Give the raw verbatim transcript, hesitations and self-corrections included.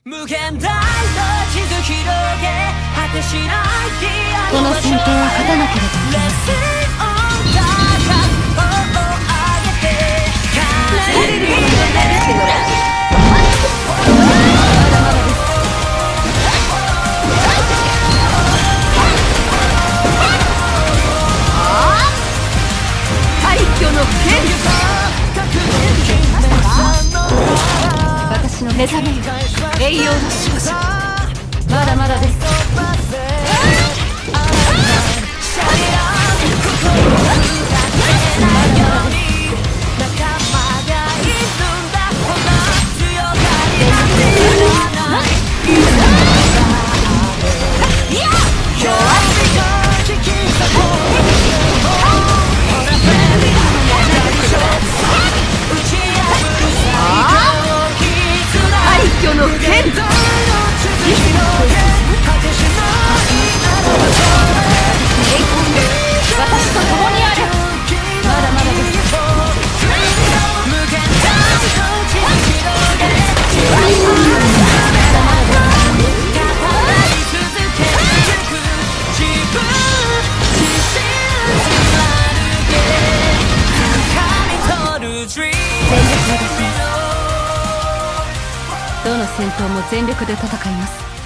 無限大の地図広げ果てしないディアこの戦闘は勝たなければいけません。 廃墟の剣私の目覚めよ、栄養の少女。まだまだです。どの戦闘も全力で戦います。